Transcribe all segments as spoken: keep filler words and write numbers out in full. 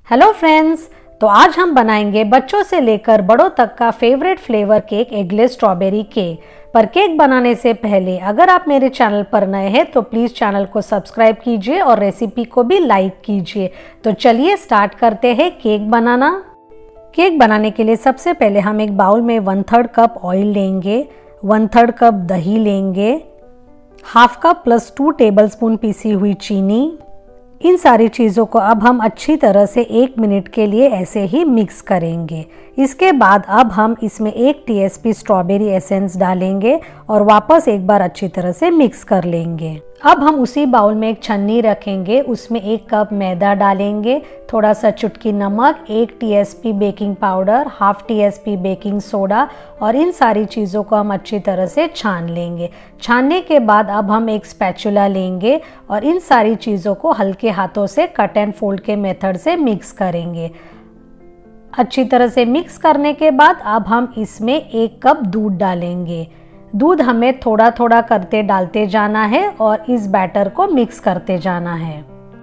Hello friends, तो आज हम बनाएंगे बच्चों से लेकर बड़ों तक का favourite flavour cake eggless strawberry cake. पर केक बनाने से पहले अगर आप मेरे चैनल पर नए हैं तो प्लीज़ चैनल को सब्सक्राइब कीजिए और रेसिपी को भी लाइक कीजिए। तो चलिए स्टार्ट करते हैं केक बनाना। केक बनाने के लिए सबसे पहले हम एक बाउल में वन थर्ड कप ऑयल लेंगे, वन थर्ड कप दही लेंगे, half cup plus two tablespoon पीसी हुई चीनी। इन सारी चीज़ों को अब हम अच्छी तरह से एक मिनट के लिए ऐसे ही मिक्स करेंगे। इसके बाद अब हम इसमें एक टीएसपी स्ट्रॉबेरी एसेंस डालेंगे और वापस एक बार अच्छी तरह से मिक्स कर लेंगे। अब हम उसी बाउल में एक छन्नी रखेंगे, उसमें एक कप मैदा डालेंगे, थोड़ा सा चुटकी नमक, एक TSP baking powder, half TSP baking soda और इन सारी चीज़ों को हम अच्छी तरह से छान लेंगे। छानने के बाद अब हम एक स्पैचुला लेंगे और इन सारी चीज़ों को हल्के हाथों से कट एंड फोल्ड के मेथड से मिक्स करेंगे। अच्छी तरह से मिक्स करने के बाद अब हम इसमें एक कप दूध डालेंगे। दूध हमें थोड़ा थोड़ा करते डालते जाना है और इस बैटर को मिक्स करते जाना है।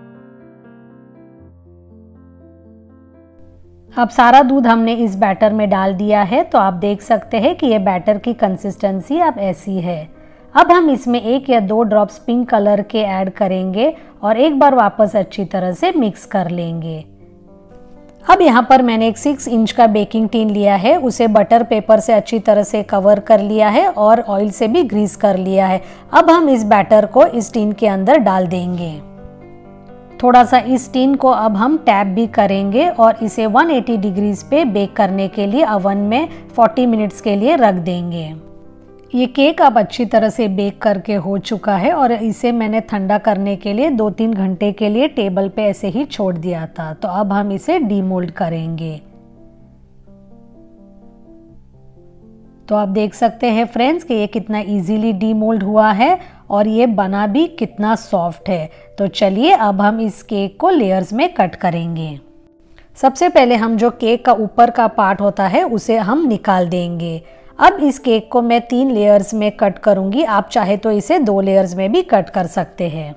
अब सारा दूध हमने इस बैटर में डाल दिया है, तो आप देख सकते हैं कि ये बैटर की कंसिस्टेंसी अब ऐसी है। अब हम इसमें एक या दो ड्रॉप्स पिंक कलर के ऐड करेंगे और एक बार वापस अच्छी तरह से मिक्स कर लेंगे। अब यहाँ पर मैंने एक सिक्स इंच का बेकिंग टिन लिया है, उसे बटर पेपर से अच्छी तरह से कवर कर लिया है और ऑयल से भी ग्रीस कर लिया है। अब हम इस बैटर को इस टिन के अंदर डाल देंगे। थोड़ा सा इस टिन को अब हम टैप भी करेंगे और इसे एक सौ अस्सी डिग्रीज पे बेक करने के लिए ओवन में चालीस मिनट्स के लिए रख देंगे। ये केक अब अच्छी तरह से बेक करके हो चुका है और इसे मैंने ठंडा करने के लिए दो तीन घंटे के लिए टेबल पे ऐसे ही छोड़ दिया था। तो अब हम इसे डीमोल्ड करेंगे। तो आप देख सकते हैं फ्रेंड्स कि ये कितना इजीली डीमोल्ड हुआ है और ये बना भी कितना सॉफ्ट है। तो चलिए अब हम इस केक को लेयर्स में कट करेंगे। सबसे पहले हम जो केक का ऊपर का पार्ट होता है उसे हम निकाल देंगे। अब इस केक को मैं तीन लेयर्स में कट करूंगी, आप चाहे तो इसे दो लेयर्स में भी कट कर सकते हैं।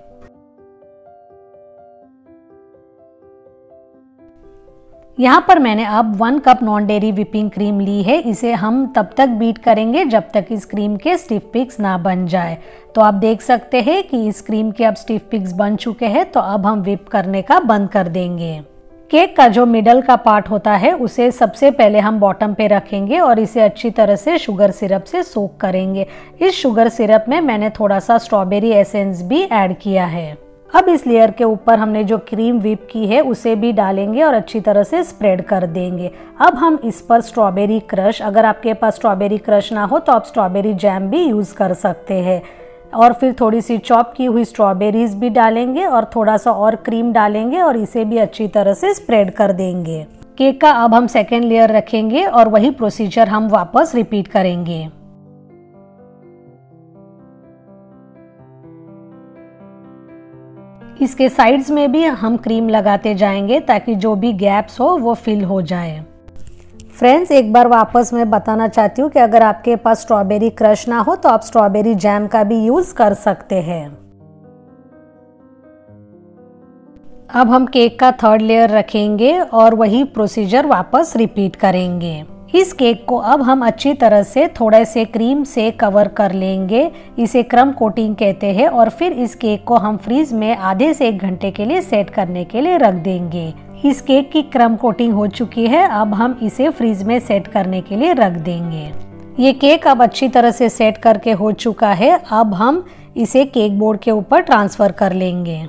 यहाँ पर मैंने अब one cup non dairy whipping cream ली है। इसे हम तब तक बीट करेंगे जब तक इस क्रीम के स्टिफ पिक्स ना बन जाए। तो आप देख सकते हैं कि इस क्रीम के अब स्टिफ पिक्स बन चुके हैं, तो अब हम व्हिप करने का बंद कर देंगे। केक का जो मिडल का पार्ट होता है उसे सबसे पहले हम बॉटम पे रखेंगे और इसे अच्छी तरह से शुगर सिरप से सोक करेंगे। इस शुगर सिरप में मैंने थोड़ा सा स्ट्रॉबेरी एसेंस भी ऐड किया है। अब इस लेयर के ऊपर हमने जो क्रीम व्हिप की है उसे भी डालेंगे और अच्छी तरह से स्प्रेड कर देंगे। अब हम इस पर स्ट्रॉबेरी क्रश, अगर आपके पास स्ट्रॉबेरी क्रश ना हो तो आप स्ट्रॉबेरी जैम भी यूज़ कर सकते हैं, और फिर थोड़ी सी चॉप की हुई स्ट्रॉबेरीज भी डालेंगे और थोड़ा सा और क्रीम डालेंगे और इसे भी अच्छी तरह से स्प्रेड कर देंगे। केक का अब हम सेकेंड लेयर रखेंगे और वही प्रोसीजर हम वापस रिपीट करेंगे। इसके साइड्स में भी हम क्रीम लगाते जाएंगे ताकि जो भी गैप्स हो वो फिल हो जाए। फ्रेंड्स, एक बार वापस मैं बताना चाहती हूँ कि अगर आपके पास स्ट्रॉबेरी क्रश ना हो तो आप स्ट्रॉबेरी जैम का भी यूज़ कर सकते हैं। अब हम केक का थर्ड लेयर रखेंगे और वही प्रोसीजर वापस रिपीट करेंगे। इस केक को अब हम अच्छी तरह से थोड़े से क्रीम से कवर कर लेंगे। इसे क्रम कोटिंग कहते हैं और फिर इस केक को हम फ्रीज में आधे से एक घंटे के लिए सेट करने के लिए रख देंगे। इस केक की क्रम कोटिंग हो चुकी है, अब हम इसे फ्रीज में सेट करने के लिए रख देंगे। ये केक अब अच्छी तरह से सेट करके हो चुका है। अब हम इसे केक बोर्ड के ऊपर ट्रांसफर कर लेंगे।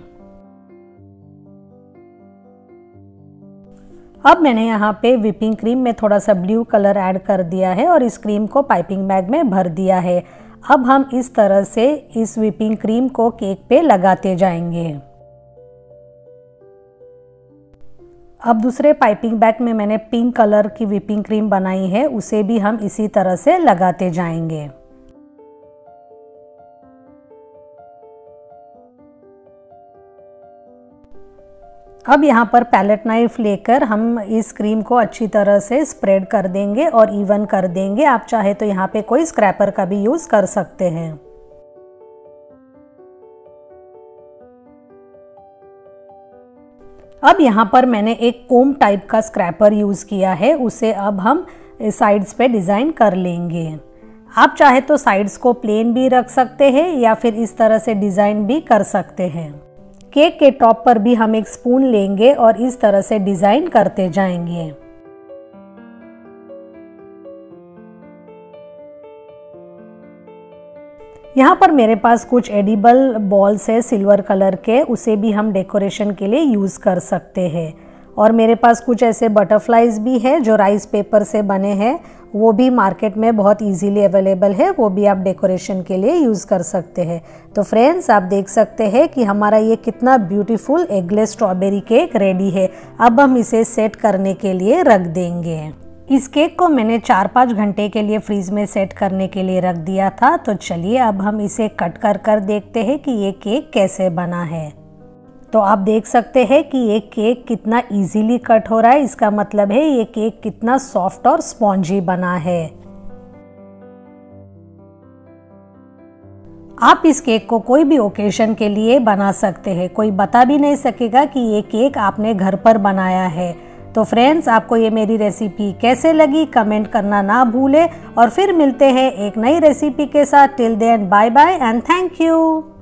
अब मैंने यहाँ पे व्हिपिंग क्रीम में थोड़ा सा ब्लू कलर ऐड कर दिया है और इस क्रीम को पाइपिंग बैग में भर दिया है। अब हम इस तरह से इस व्हिपिंग क्रीम को केक पे लगाते जाएंगे। अब दूसरे पाइपिंग बैग में मैंने पिंक कलर की व्हिपिंग क्रीम बनाई है, उसे भी हम इसी तरह से लगाते जाएंगे। अब यहाँ पर पैलेट नाइफ लेकर हम इस क्रीम को अच्छी तरह से स्प्रेड कर देंगे और इवन कर देंगे। आप चाहे तो यहाँ पे कोई स्क्रैपर का भी यूज़ कर सकते हैं। अब यहाँ पर मैंने एक कोम टाइप का स्क्रैपर यूज़ किया है, उसे अब हम साइड्स पे डिज़ाइन कर लेंगे। आप चाहे तो साइड्स को प्लेन भी रख सकते हैं या फिर इस तरह से डिज़ाइन भी कर सकते हैं। केक के टॉप पर भी हम एक स्पून लेंगे और इस तरह से डिज़ाइन करते जाएंगे। यहाँ पर मेरे पास कुछ एडिबल बॉल्स है सिल्वर कलर के, उसे भी हम डेकोरेशन के लिए यूज़ कर सकते हैं। और मेरे पास कुछ ऐसे बटरफ्लाइज भी है जो राइस पेपर से बने हैं, वो भी मार्केट में बहुत इजीली अवेलेबल है, वो भी आप डेकोरेशन के लिए यूज़ कर सकते हैं। तो फ्रेंड्स, आप देख सकते हैं कि हमारा ये कितना beautiful eggless strawberry cake ready है। अब हम इसे सेट करने के लिए रख देंगे। इस केक को मैंने चार पाँच घंटे के लिए फ्रीज में सेट करने के लिए रख दिया था। तो चलिए अब हम इसे कट कर कर देखते हैं कि ये केक कैसे बना है। तो आप देख सकते हैं कि ये केक कितना इजीली कट हो रहा है, इसका मतलब है ये केक कितना सॉफ्ट और स्पॉन्जी बना है। आप इस केक को कोई भी ओकेजन के लिए बना सकते हैं, कोई बता भी नहीं सकेगा कि ये केक आपने घर पर बनाया है। तो फ्रेंड्स, आपको ये मेरी रेसिपी कैसे लगी कमेंट करना ना भूलें और फिर मिलते हैं एक नई रेसिपी के साथ। Till then bye bye and thank you.